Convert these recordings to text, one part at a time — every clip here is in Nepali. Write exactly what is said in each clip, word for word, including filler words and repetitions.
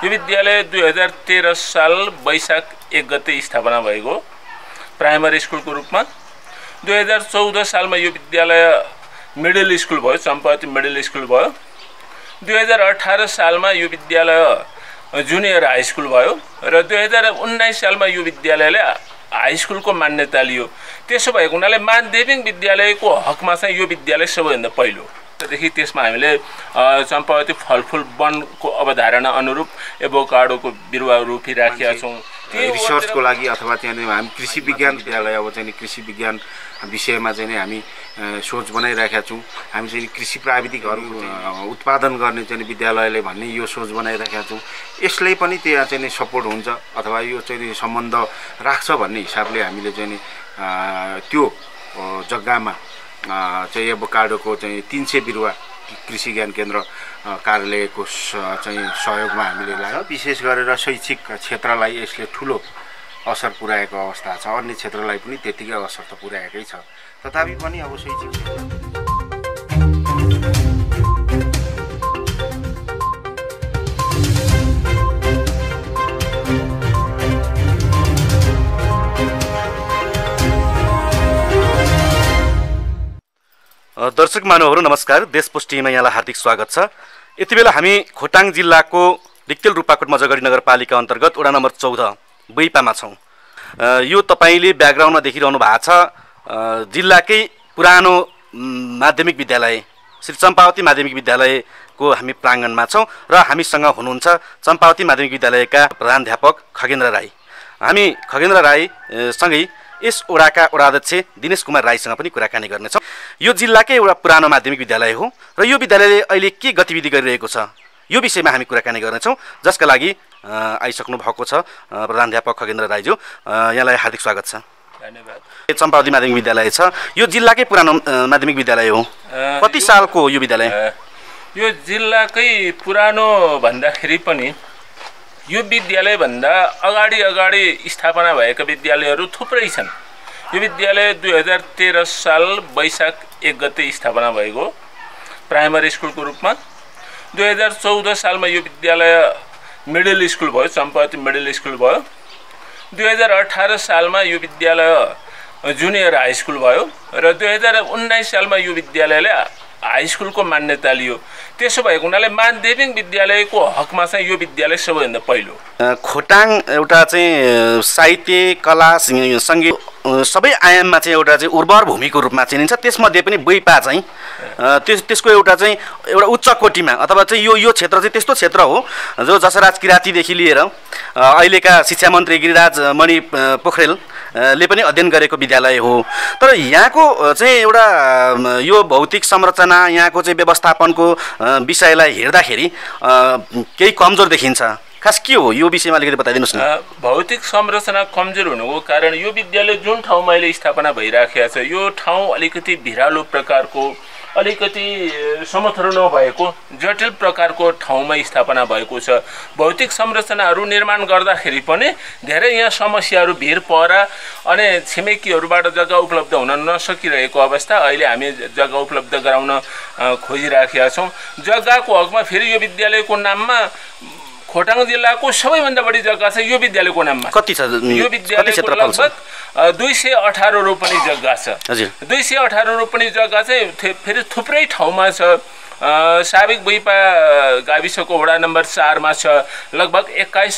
यो विद्यालय दुई हजार तेह्र साल वैशाख एक गते स्थापना भएको प्राइमरी स्कुलको रूपमा। दुई हजार चौध सालमा यो विद्यालय मिडल स्कुल भयो, चम्पावती मिडल स्कुल भयो। दुई हजार अठार सालमा यो विद्यालय जुनियर हाई स्कुल भयो र दुई हजार उन्नाइस सालमा यो विद्यालयले हाई स्कुलको मान्यता लियो। त्यसो भएको हुनाले माध्यमिक विद्यालयको हकमा चाहिँ यो विद्यालय सबैभन्दा पहिलो। त्यसदेखि त्यसमा हामीले चम्पावती फलफुल वनको अवधारणा अनुरूप एभोकाडोको बिरुवा रोपिराखेका छौँ। रिसर्चको लागि अथवा त्यहाँनिर हामी कृषि विज्ञान विद्यालय अब चाहिँ कृषि विज्ञान विषयमा चाहिँ हामी सोच बनाइरहेका छौँ। हामी चाहिँ कृषि प्राविधिकहरू उत्पादन गर्ने चाहिँ विद्यालयले भन्ने यो सोच बनाइरहेका छौँ। यसले पनि त्यहाँ चाहिँ सपोर्ट हुन्छ अथवा यो चाहिँ सम्बन्ध राख्छ भन्ने हिसाबले हामीले चाहिँ त्यो जग्गामा चाहिँ एभोकाडोको चाहिँ तीन सय बिरुवा कृषि ज्ञान केन्द्र कार्यालयको चाहिँ सहयोगमा हामीले लाग्यो। विशेष गरेर शैक्षिक क्षेत्रलाई यसले ठुलो असर पुर्याएको अवस्था छ। अन्य क्षेत्रलाई पनि त्यतिकै असर त पुर्याएकै छ। तथापि पनि अब शैक्षिक दर्शक महानुभावहरू नमस्कार। देशपुष्टिमा यहाँलाई हार्दिक स्वागत छ। यति बेला हामी खोटाङ जिल्लाको डिक्तेल रूपाकोट मजगढी नगरपालिका अन्तर्गत वडा नम्बर चौध बैपामा छौँ। यो तपाईँले ब्याकग्राउन्डमा देखिरहनु भएको छ जिल्लाकै पुरानो माध्यमिक विद्यालय श्री चम्पावती माध्यमिक विद्यालयको हामी प्राङ्गणमा छौँ र हामीसँग हुनुहुन्छ चम्पावती माध्यमिक विद्यालयका प्रधानाध्यापक खगेन्द्र राई। हामी खगेन्द्र राई सँगै यस वडाका वडाध्यक्ष दिनेश कुमार राईसँग पनि कुराकानी गर्नेछौँ। यो जिल्लाकै एउटा पुरानो माध्यमिक विद्यालय हो र यो विद्यालयले अहिले के गतिविधि गरिरहेको छ यो विषयमा हामी कुराकानी गर्नेछौँ, जसका लागि आइसक्नु भएको छ प्रधानाध्यापक खगेन्द्र राईज्यू। यहाँलाई हार्दिक स्वागत छ। धन्यवाद। चम्पावती माध्यमिक विद्यालय छ, यो जिल्लाकै पुरानो माध्यमिक विद्यालय हो। कति सालको हो यो विद्यालय? यो जिल्लाकै पुरानो भन्दाखेरि पनि यो विद्यालयभन्दा अगाडि अगाडि स्थापना भएका विद्यालयहरू थुप्रै छन्। यो विद्यालय दुई हजार तेह्र साल वैशाख एक गते स्थापना भएको प्राइमरी स्कुलको रूपमा। दुई हजार चौध सालमा यो विद्यालय मिडल स्कुल भयो, चम्पावती मिडल स्कुल भयो। दुई हजार अठार सालमा यो विद्यालय जुनियर हाई स्कुल भयो र दुई हजार उन्नाइस सालमा यो विद्यालयले हाई स्कुलको मान्यता लियो। त्यसो भएको हुनाले माध्यमिक विद्यालयको हकमा चाहिँ यो विद्यालय सबैभन्दा पहिलो। खोटाङ एउटा चाहिँ साहित्य कला सङ्गीत सबै आयाममा चाहिँ एउटा चाहिँ उर्वर भूमिको रूपमा चिनिन्छ। त्यसमध्ये पनि बैपा चाहिँ त्यस त्यसको एउटा चाहिँ एउटा उच्च कोटीमा अथवा चाहिँ यो यो क्षेत्र चाहिँ त्यस्तो क्षेत्र हो जो जसराज किराँतीदेखि लिएर अहिलेका शिक्षा मन्त्री गिरिराज मणि पोखरेलले पनि अध्ययन गरेको विद्यालय हो। तर यहाँको चाहिँ एउटा यो भौतिक संरचना यहाँको चाहिँ व्यवस्थापनको विषयलाई हेर्दाखेरि केही कमजोर देखिन्छ। खास के हो यो विषयमा अलिकति बताइदिनुहोस् न। भौतिक संरचना कमजोर हुनुको कारण यो विद्यालय जुन ठाउँमा अहिले स्थापना भइराखेको छ यो ठाउँ अलिकति भिरालो प्रकारको, अलिकति समथर नभएको जटिल प्रकारको ठाउँमा स्थापना भएको छ। भौतिक संरचनाहरू निर्माण गर्दाखेरि पनि धेरै यहाँ समस्याहरू भिड परा अनि छिमेकीहरूबाट जग्गा उपलब्ध हुन नसकिरहेको अवस्था। अहिले हामी जग्गा उपलब्ध गराउन खोजिराखेका छौँ। जग्गाको हकमा फेरि यो विद्यालयको नाममा खोटाङ जिल्लाको सबैभन्दा बढी जग्गा छ यो विद्यालयको नाममा। कति छ यो विद्यालयको लगभग दुई सय अठार रोपनी जग्गा छ। हजुर, दुई सय अठार रोपनी जग्गा चाहिँ फेरि थुप्रै ठाउँमा छ। साबिक बैपा गाविसको वडा नम्बर चारमा छ, लगभग एक्काइस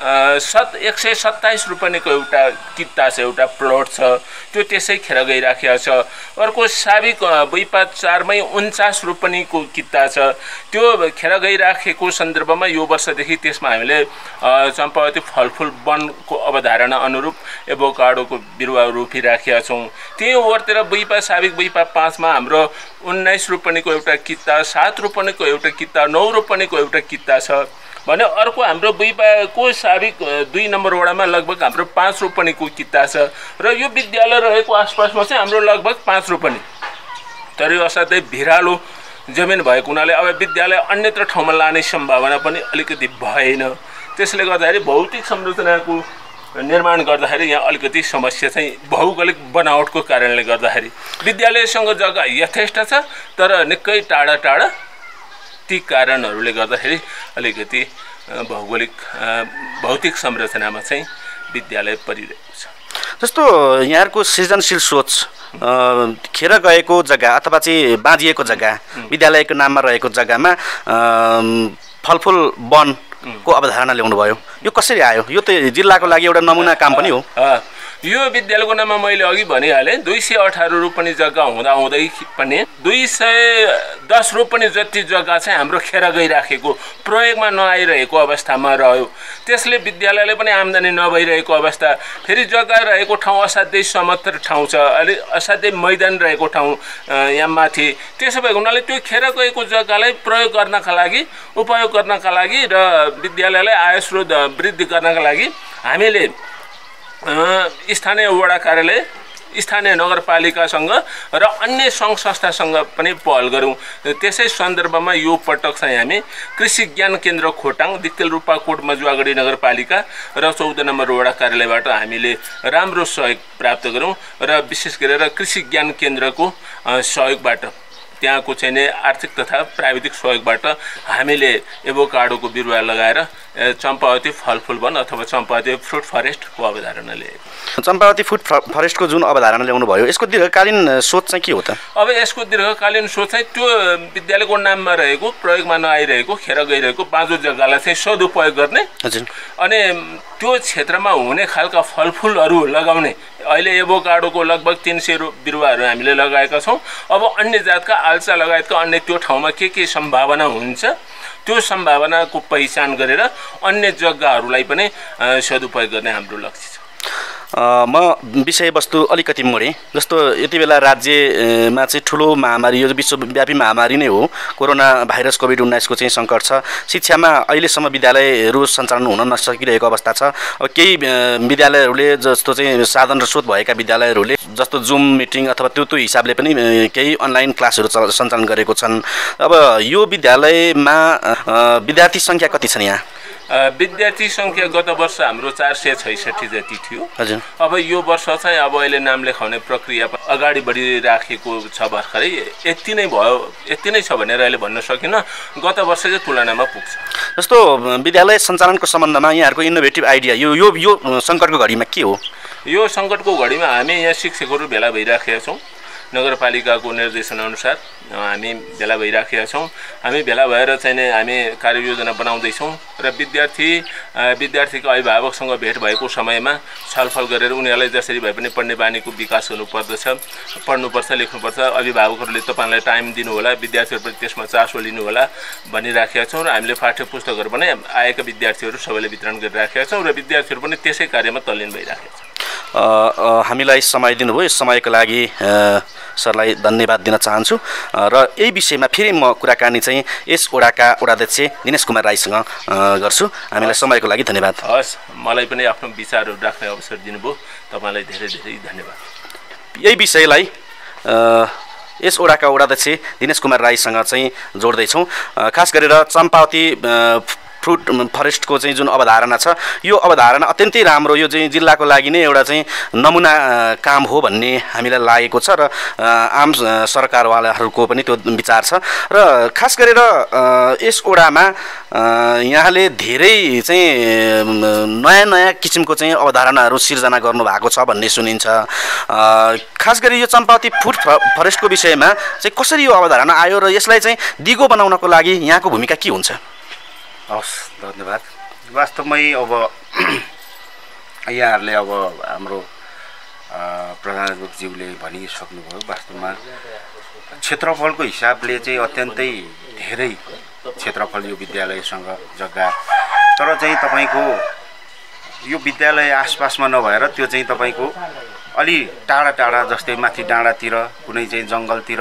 सत एक सय सत्ताइस रुपैयाँको एउटा कित्ता छ, एउटा प्लट छ, त्यो त्यसै खेर गइराखेको छ। अर्को साबिक बैपा चारमै उन्चास रुपैयाँको कित्ता छ, त्यो खेर गइराखेको सन्दर्भमा यो वर्षदेखि त्यसमा हामीले चम्पावती फलफुल वनको अवधारणा अनुरूप एभोकाडोको बिरुवा रोपिराखेका छौँ। त्यही ओरतिर बैपा साबिक बैपा पाँचमा हाम्रो उन्नाइस रुपैयाँको एउटा कित्ता, सात रुपैयाँको एउटा कित्ता, नौ रुपैयाँको एउटा कित्ता छ भने अर्को हाम्रो बैपाको साबिक दुई नम्बर वडामा लगभग हाम्रो पाँच रुपैयाँको कित्ता छ र यो विद्यालय रहेको आसपासमा चाहिँ हाम्रो लगभग पाँच रुपैयाँ। तर यो असाध्यै भिरालो जमिन भएको हुनाले अब विद्यालय अन्यत्र ठाउँमा लाने सम्भावना पनि अलिकति भएन। त्यसले गर्दाखेरि भौतिक संरचनाको निर्माण गर्दाखेरि यहाँ अलिकति समस्या चाहिँ भौगोलिक बनावटको कारणले गर्दाखेरि विद्यालयसँग जग्गा यथेष्ट छ तर निकै टाढा टाढा ती कारणहरूले गर्दाखेरि अलिकति भौगोलिक भौतिक संरचनामा चाहिँ विद्यालय परिरहेको छ। जस्तो यहाँहरूको सृजनशील सोच खेर गएको जग्गा अथवा चाहिँ बाँधिएको जग्गा विद्यालयको नाममा रहेको जग्गामा फलफुल वनको अवधारणा ल्याउनु भयो, यो कसरी आयो? यो त जिल्लाको लागि एउटा नमुना काम पनि हो। यो विद्यालयको नाममा मैले अघि भनिहालेँ, दुई सय अठार रोपनी जग्गा हुँदा हुँदै पनि दुई सय दस रोपनी जति जग्गा चाहिँ हाम्रो खेर गइराखेको प्रयोगमा नआइरहेको अवस्थामा रह्यो। त्यसले विद्यालयले पनि आम्दानी नभइरहेको अवस्था, फेरि जग्गा रहेको ठाउँ असाध्यै समतल ठाउँ छ, अलि असाध्यै मैदान रहेको ठाउँ यहाँ माथि। त्यसो भएको हुनाले त्यो खेर गएको जग्गालाई प्रयोग गर्नका लागि, उपयोग गर्नका लागि र विद्यालयलाई आय स्रोत वृद्धि गर्नका लागि हामीले स्थानीय वडा कार्यालय, स्थानीय नगरपालिकासँग र अन्य सङ्घ संस्थासँग पनि पहल गरौँ। त्यसै सन्दर्भमा यो पटक चाहिँ हामी कृषि ज्ञान केन्द्र खोटाङ, दिक्तेल रूपाकोट मजुवागढी नगरपालिका र चौध नम्बर वडा कार्यालयबाट हामीले राम्रो सहयोग प्राप्त गरौँ र विशेष गरेर कृषि ज्ञान केन्द्रको सहयोगबाट, त्यहाँको चाहिँ नि आर्थिक तथा प्राविधिक सहयोगबाट हामीले एभोकाडोको बिरुवा लगाएर चम्पावती फलफुल वन अथवा चम्पावती फ्रुट फरेस्टको अवधारणा ल्याएको। चम्पावती फ्रुट फरेस्टको जुन अवधारणा ल्याउनु भयो, यसको दीर्घकालीन सोच चाहिँ के हो त? अब यसको दीर्घकालीन सोच चाहिँ त्यो विद्यालयको नाममा रहेको, प्रयोगमा नआइरहेको, खेर गइरहेको बाँझो जग्गालाई चाहिँ सदुपयोग गर्ने अनि त्यो क्षेत्रमा हुने खालका फलफुलहरू लगाउने। अहिले एभोकाडोको लगभग तीन सय बिरुवाहरू हामीले लगाएका छौँ। अब अन्य जातका आल्चा लगायतका अन्य त्यो ठाउँमा के के सम्भावना हुन्छ, त्यो सम्भावनाको पहिचान गरेर अन्य जग्गाहरूलाई पनि सदुपयोग गर्ने हाम्रो लक्ष्य छ। म विषयवस्तु अलिकति मोडेँ। जस्तो यति बेला राज्यमा चाहिँ ठुलो महामारी, यो विश्वव्यापी महामारी नै हो, कोरोना भाइरस कोभिड उन्नाइसको चाहिँ सङ्कट छ। शिक्षामा अहिलेसम्म विद्यालयहरू सञ्चालन हुन नसकिरहेको अवस्था छ। केही विद्यालयहरूले जस्तो चाहिँ साधन र स्रोत भएका विद्यालयहरूले जस्तो जुम मिटिङ अथवा त्यो त्यो हिसाबले पनि केही अनलाइन क्लासहरू सञ्चालन गरेको छन्। अब यो विद्यालयमा विद्यार्थी सङ्ख्या कति छन् यहाँ? विद्यार्थी सङ्ख्या गत वर्ष हाम्रो चार सय छैसठी जति थियो। हजुर। अब यो वर्ष चाहिँ अब अहिले नाम लेखाउने प्रक्रिया अगाडि बढिराखेको छ भर्खरै। यति नै भयो, यति नै छ भनेर अहिले भन्न सकिनँ, गत वर्षकै तुलनामा पुग्छ। जस्तो विद्यालय सञ्चालनको सम्बन्धमा यहाँहरूको इनोभेटिभ आइडिया यो यो यो सङ्कटको घडीमा के हो? यो सङ्कटको घडीमा हामी यहाँ शिक्षकहरू भेला भइराखेका छौँ। नगरपालिकाको निर्देशनअनुसार हामी भेला भइराखेका छौँ। हामी भेला भएर चाहिँ नै हामी कार्ययोजना बनाउँदैछौँ र विद्यार्थी विद्यार्थीको अभिभावकसँग भेट भएको समयमा छलफल गरेर उनीहरूलाई जसरी भए पनि पढ्ने बानीको विकास हुनुपर्दछ, पढ्नुपर्छ, लेख्नुपर्छ, अभिभावकहरूले तपाईँलाई टाइम दिनुहोला, विद्यार्थीहरू पनि त्यसमा चासो लिनुहोला भनिराखेका छौँ र हामीले पाठ्य पुस्तकहरू पनि आएका विद्यार्थीहरू सबैले वितरण गरिराखेका छौँ र विद्यार्थीहरू पनि त्यसै कार्यमा तल्लीन भइराखेका छन्। हामीलाई समय दिनुभयो, यस समयको लागि सरलाई धन्यवाद दिन चाहन्छु र यही विषयमा फेरि म कुराकानी चाहिँ यस वडाका वडाध्यक्ष दिनेश कुमार राईसँग गर्छु। हामीलाई समयको लागि धन्यवाद। हस्, मलाई पनि आफ्नो विचारहरू राख्ने अवसर दिनुभयो, तपाईँलाई धेरै धेरै धन्यवाद। यही विषयलाई यस वडाका वडाध्यक्ष दिनेश कुमार राईसँग चाहिँ जोड्दैछौँ। खास गरेर चम्पावती फ्रुट फरेस्टको चाहिँ जुन अवधारणा छ, यो अवधारणा अत्यन्तै राम्रो, यो चाहिँ जिल्लाको लागि नै एउटा चाहिँ नमुना काम हो भन्ने हामीलाई लागेको छ र आम सरकारवालाहरूको पनि त्यो विचार छ। र खास गरेर यस वडामा यहाँले धेरै चाहिँ नयाँ नयाँ किसिमको चाहिँ अवधारणाहरू सिर्जना गर्नुभएको छ भन्ने सुनिन्छ। खास गरी यो चम्पावती फ्रुट फरेस्टको विषयमा चाहिँ कसरी यो अवधारणा आयो र यसलाई चाहिँ दिगो बनाउनको लागि यहाँको भूमिका के हुन्छ? हस्, धन्यवाद। वास्तवमै अब यहाँहरूले अब हाम्रो प्रधानज्यूले भनिसक्नुभयो, वास्तवमा क्षेत्रफलको हिसाबले चाहिँ अत्यन्तै धेरै क्षेत्रफल यो विद्यालयसँग जग्गा, तर चाहिँ तपाईँको यो विद्यालय आसपासमा नभएर त्यो चाहिँ तपाईँको अलि टाढा टाढा जस्तै माथि डाँडातिर कुनै चाहिँ जङ्गलतिर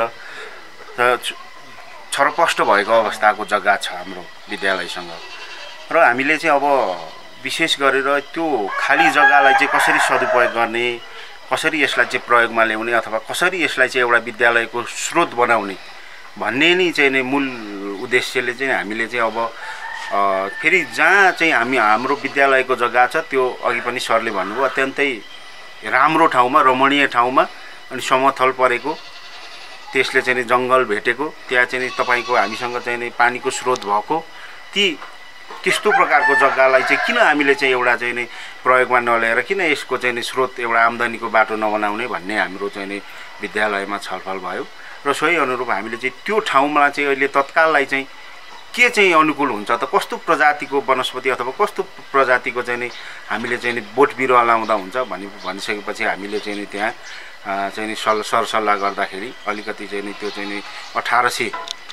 छरपष्ट भएको अवस्थाको जग्गा छ हाम्रो विद्यालयसँग। र हामीले चाहिँ अब विशेष गरेर त्यो खाली जग्गालाई चाहिँ कसरी सदुपयोग गर्ने, कसरी यसलाई चाहिँ प्रयोगमा ल्याउने अथवा कसरी यसलाई चाहिँ एउटा विद्यालयको स्रोत बनाउने भन्ने नै चाहिँ नै मूल उद्देश्यले चाहिँ हामीले चाहिँ अब फेरि जहाँ चाहिँ हामी हाम्रो विद्यालयको जग्गा छ त्यो अघि पनि सरले भन्नुभयो अत्यन्तै राम्रो ठाउँमा, रमणीय ठाउँमा अनि समथल परेको, त्यसले चाहिँ जङ्गल भेटेको, त्यहाँ चाहिँ तपाईँको हामीसँग चाहिँ पानीको स्रोत भएको, ती त्यस्तो प्रकारको जग्गालाई चाहिँ किन हामीले चाहिँ एउटा चाहिँ नि प्रयोगमा नल्याएर किन यसको चाहिँ नि स्रोत एउटा आम्दानीको बाटो नबनाउने भन्ने हाम्रो चाहिँ नि विद्यालयमा छलफल भयो र सोही अनुरूप हामीले चाहिँ त्यो ठाउँमा चाहिँ अहिले तत्काललाई चाहिँ के चाहिँ अनुकूल हुन्छ त कस्तो प्रजातिको वनस्पति अथवा कस्तो प्रजातिको चाहिँ नि हामीले चाहिँ नि बोट बिरुवा लाउँदा हुन्छ भनि भनिसकेपछि हामीले चाहिँ नि त्यहाँ चाहिँ नि सल सरसल्लाह गर्दाखेरि अलिकति चाहिँ नि त्यो चाहिँ नि अठार सय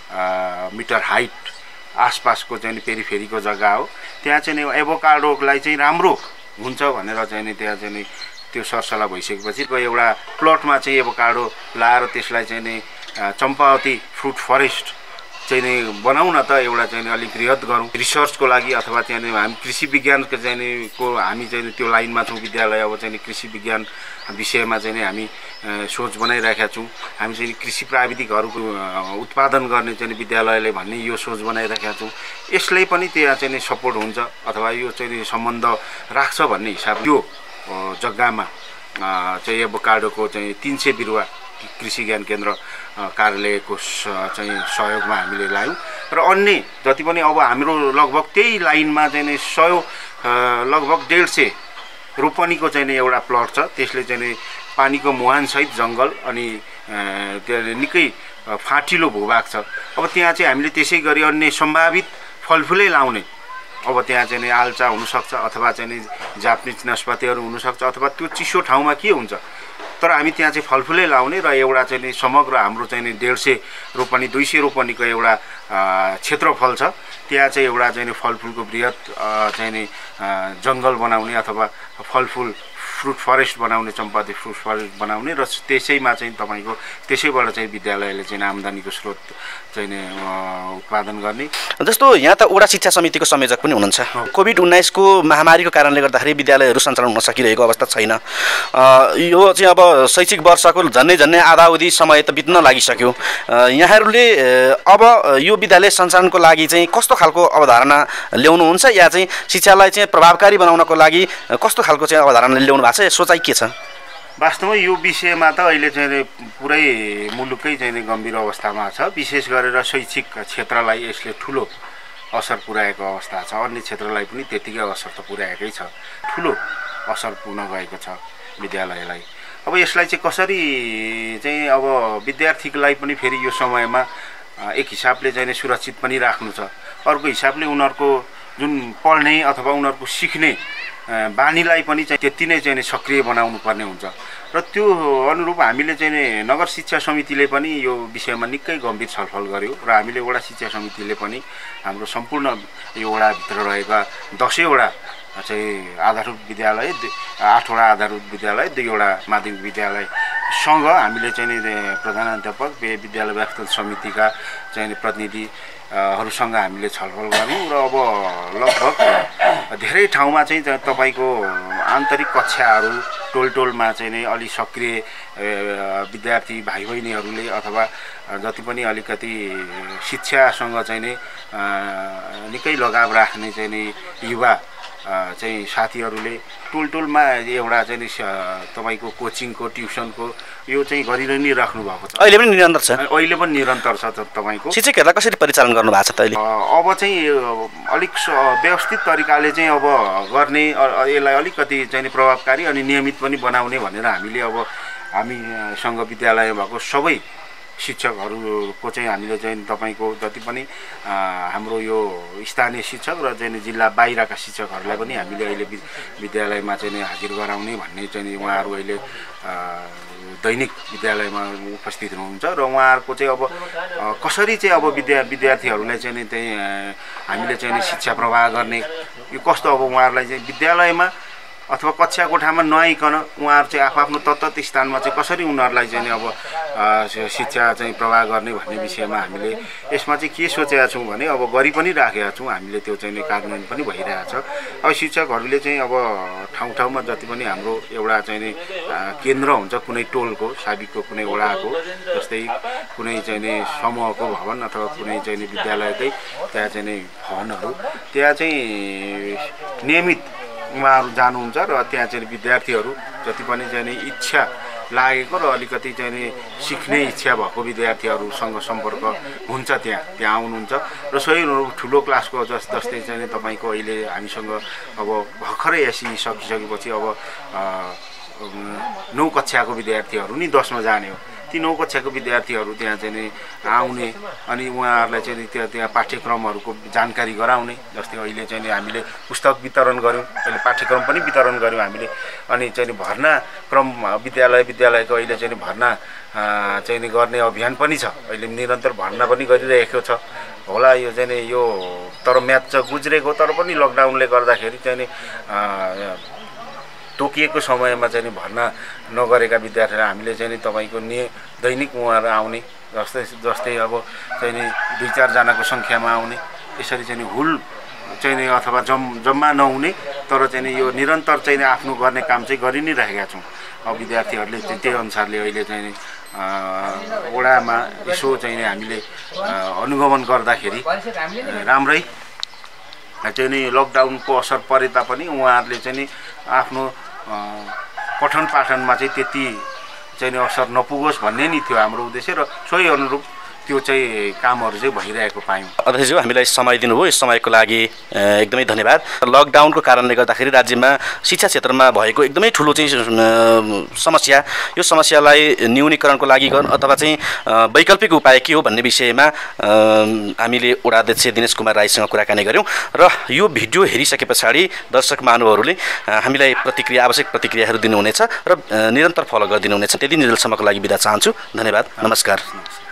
मिटर हाइट आसपासको चाहिँ नि पेरिफेरीको जग्गा हो त्यहाँ चाहिँ नि एभोकाडोलाई चाहिँ राम्रो हुन्छ भनेर चाहिँ नि त्यहाँ चाहिँ नि त्यो सरसल्लाह भइसकेपछि एउटा प्लटमा चाहिँ एभोकाडो लाएर त्यसलाई चाहिँ नि चम्पावती फ्रुट फरेस्ट चाहिँ नि बनाउन त एउटा चाहिँ नि अलिक बृहत गरौँ रिसर्चको लागि अथवा चाहिँ नि हामी कृषि विज्ञानको चाहिँ नि को हामी चाहिँ नि त्यो लाइनमा छौँ विद्यालय अब चाहिँ नि कृषि विज्ञान विषयमा चाहिँ नि हामी सोच बनाइरहेका छौँ हामी चाहिँ कृषि प्राविधिकहरूको उत्पादन गर्ने चाहिँ विद्यालयले भन्ने यो सोच बनाइरहेका छौँ यसले पनि त्यहाँ चाहिँ नि सपोर्ट हुन्छ अथवा यो चाहिँ नि सम्बन्ध राख्छ भन्ने हिसाब त्यो जग्गामा चाहिँ एभोकाडोको चाहिँ तीन सय बिरुवा कृषि ज्ञान केन्द्र कार्यालयको चाहिँ सहयोगमा हामीले लायौँ र अन्य जति पनि अब हाम्रो लगभग त्यही लाइनमा चाहिँ नि सय लगभग डेढ सय रोपनीको चाहिँ नि एउटा प्लट छ त्यसले चाहिँ नि पानीको मुहानसहित जङ्गल अनि त्यो निकै फाँटिलो भूभाग छ अब त्यहाँ चाहिँ हामीले त्यसै गरी अन्य सम्भावित फलफुलै लाउने अब त्यहाँ चाहिँ नि आल्चा हुनसक्छ अथवा चाहिँ नि जापानिज नास्पातीहरू हुनसक्छ अथवा त्यो चिसो ठाउँमा के हुन्छ तर हामी त्यहाँ चाहिँ फलफुलै लाउने र एउटा चाहिँ नि समग्र हाम्रो चाहिँ नि डेढ सय रोपनी दुई सय रोपनीको एउटा क्षेत्रफल छ त्यहाँ चाहिँ एउटा चाहिँ नि फलफुलको बृहत चाहिँ नि जङ्गल बनाउने अथवा फलफुल फ्रुट फरेस्ट बनाउने चम्पावती फ्रुट फरेस्ट बनाउने र त्यसैमा चाहिँ तपाईँको त्यसैबाट चाहिँ विद्यालयले चाहिँ आम्दानीको स्रोत चाहिँ उत्पादन गर्ने जस्तो यहाँ त वडा शिक्षा समितिको संयोजक पनि हुनुहुन्छ कोभिड उन्नाइसको महामारीको कारणले गर्दाखेरि विद्यालयहरू सञ्चालन हुन सकिरहेको अवस्था छैन यो चाहिँ अब शैक्षिक वर्षको झन्डै झन्डै आधावधि समय त बित्न लागिसक्यो यहाँहरूले अब यो विद्यालय सञ्चालनको लागि चाहिँ कस्तो खालको अवधारणा ल्याउनुहुन्छ या चाहिँ शिक्षालाई चाहिँ प्रभावकारी बनाउनको लागि कस्तो खालको चाहिँ अवधारणा ल्याउनु भएको छ सोचाइ के छ वास्तवमा यो विषयमा त अहिले चाहिँ पुरै मुलुकै चाहिँ गम्भीर अवस्थामा छ विशेष गरेर शैक्षिक क्षेत्रलाई यसले ठुलो असर पुर्याएको अवस्था छ अन्य क्षेत्रलाई पनि त्यतिकै असर त पुर्याएकै छ ठुलो असर पुग्न गएको छ विद्यालयलाई अब यसलाई चाहिँ कसरी चाहिँ अब विद्यार्थीलाई पनि फेरि यो समयमा एक हिसाबले चाहिँ सुरक्षित पनि राख्नु छ अर्को हिसाबले उनीहरूको जुन पढ्ने अथवा उनीहरूको सिक्ने बानीलाई पनि चाहिँ त्यति नै चाहिँ सक्रिय बनाउनु पर्ने हुन्छ र त्यो अनुरूप हामीले चाहिँ नगर शिक्षा समितिले पनि यो विषयमा निकै गम्भीर छलफल गर्यो र हामीले वडा शिक्षा समितिले पनि हाम्रो सम्पूर्ण यो वडाभित्र रहेका दसैँवटा चाहिँ आधारभूत विद्यालय आठवटा आधारभूत विद्यालय दुईवटा माध्यमिक विद्यालयसँग हामीले चाहिँ प्रधानाध्यापक विद्यालय व्यवस्थापन समितिका चाहिँ प्रतिनिधि हरूसँग हामीले छलफल गऱ्यौँ र अब लगभग धेरै ठाउँमा चाहिँ तपाईँको आन्तरिक कक्षाहरू टोल टोलमा चाहिँ नै अलि सक्रिय विद्यार्थी भाइ बहिनीहरूले अथवा जति पनि अलिकति शिक्षासँग चाहिँ नै निकै लगाव राख्ने चाहिँ नि युवा चाहिँ साथीहरूले टोल टोलमा एउटा चाहिँ तपाईँको कोचिङको ट्युसनको यो चाहिँ गरिरहनु नै राख्नु भएको छ अहिले पनि निरन्तर छ अहिले पनि निरन्तर छ तपाईँको शिक्षकहरूलाई कसरी परिचालन गर्नु भएको छ त अहिले अब चाहिँ अलिक व्यवस्थित तरिकाले चाहिँ अब गर्ने यसलाई अलिकति चाहिँ प्रभावकारी अनि नियमित पनि बनाउने भनेर हामीले अब हामीसँग विद्यालय भएको सबै शिक्षकहरूको चाहिँ हामीले चाहिँ तपाईँको जति पनि हाम्रो यो स्थानीय शिक्षक र चाहिँ जिल्ला बाहिरका शिक्षकहरूलाई पनि हामीले अहिले विद्यालयमा चाहिँ हाजिर गराउने भन्ने चाहिँ उहाँहरू अहिले दैनिक विद्यालयमा उपस्थित हुनुहुन्छ र उहाँहरूको चाहिँ अब कसरी चाहिँ अब विद्या विद्यार्थीहरूलाई चाहिँ त्यही हामीले चाहिँ शिक्षा प्रवाह गर्ने यो कस्तो अब उहाँहरूलाई चाहिँ विद्यालयमा अथवा कक्षा कोठामा नआइकन उहाँहरू चाहिँ आफ्नो तत्त स्थानमा चाहिँ कसरी उनीहरूलाई चाहिँ अब शिक्षा चाहिँ प्रवाह गर्ने भन्ने विषयमा हामीले यसमा चाहिँ के सोचेका छौँ भने अब गरि पनि राखेका छौँ हामीले त्यो चाहिँ कार्यान्वयन पनि भइरहेछ अब शिक्षकहरूले चाहिँ अब ठाउँ ठाउँमा जति पनि हाम्रो एउटा चाहिँ केन्द्र हुन्छ कुनै टोलको साबिकको कुनै वडाको जस्तै कुनै चाहिँ समूहको भवन अथवा कुनै चाहिँ विद्यालयकै त्यहाँ चाहिँ भवनहरू त्यहाँ चाहिँ नियमित उहाँहरू जानुहुन्छ र त्यहाँ चाहिँ विद्यार्थीहरू जति पनि चाहिँ इच्छा लागेको र अलिकति चाहिँ नि सिक्ने इच्छा भएको विद्यार्थीहरूसँग सम्पर्क हुन्छ त्यहाँ त्यहाँ आउनुहुन्छ र सोही ठुलो क्लासको जस जस्तै चाहिँ तपाईँको अहिले हामीसँग अब भर्खरै एसई सकिसकेपछि अब नौ कक्षाको विद्यार्थीहरू नि दसमा जाने हो ती नौ कक्षाको विद्यार्थीहरू त्यहाँ चाहिँ नि आउने अनि उहाँहरूलाई चाहिँ त्यहाँ त्यहाँ पाठ्यक्रमहरूको जानकारी गराउने जस्तै अहिले चाहिँ नि हामीले पुस्तक वितरण गऱ्यौँ अहिले पाठ्यक्रम पनि वितरण गऱ्यौँ हामीले अनि चाहिँ भर्ना क्रम विद्यालय विद्यालयको अहिले चाहिँ भर्ना चाहिँ नि गर्ने अभियान पनि छ अहिले निरन्तर भर्ना पनि गरिरहेको छ होला यो चाहिँ नि यो तर म्याच चाहिँ गुज्रेको तर पनि लकडाउनले गर्दाखेरि चाहिँ नि तोकिएको समयमा चाहिँ नि भर्ना नगरेका विद्यार्थीलाई हामीले चाहिँ नि तपाईँको नि दैनिक उहाँहरू आउने जस्तै जस्तै अब चाहिँ नि दुई चारजनाको सङ्ख्यामा आउने यसरी चाहिँ नि हुल चाहिँ नि अथवा जम जम्मा नहुने तर चाहिँ नि यो निरन्तर चाहिँ नि आफ्नो गर्ने काम चाहिँ गरि नै रहेका छौँ अब विद्यार्थीहरूले त्यही अनुसारले अहिले चाहिँ नि वडामा यसो चाहिँ नि हामीले अनुगमन गर्दाखेरि राम्रै चाहिँ नि लकडाउनको असर परे तापनि उहाँहरूले चाहिँ नि आफ्नो पठन पाठनमा चाहिँ त्यति चाहिँ असर नपुगोस् भन्ने नि थियो हाम्रो उद्देश्य र सोही अनुरूप त्यो चाहिँ कामहरू चाहिँ भइरहेको पायौँ। अध्यक्षज्यू हामीलाई समय दिनुभयो यस समयको लागि एकदमै धन्यवाद। लकडाउनको कारणले गर्दाखेरि राज्यमा शिक्षा क्षेत्रमा भएको एकदमै ठुलो चाहिँ समस्या यो समस्यालाई न्यूनीकरणको लागि अथवा चाहिँ वैकल्पिक उपाय के हो भन्ने विषयमा हामीले वडा अध्यक्ष दिनेश कुमार राईसँग कुराकानी गऱ्यौँ र यो भिडियो हेरिसके पछाडि दर्शक महानुभावहरूले हामीलाई प्रतिक्रिया आवश्यक प्रतिक्रियाहरू दिनुहुनेछ र निरन्तर फलो गरिदिनुहुनेछ। त्यति निर्देशसम्मको लागि बिदा चाहन्छु। धन्यवाद। नमस्कार।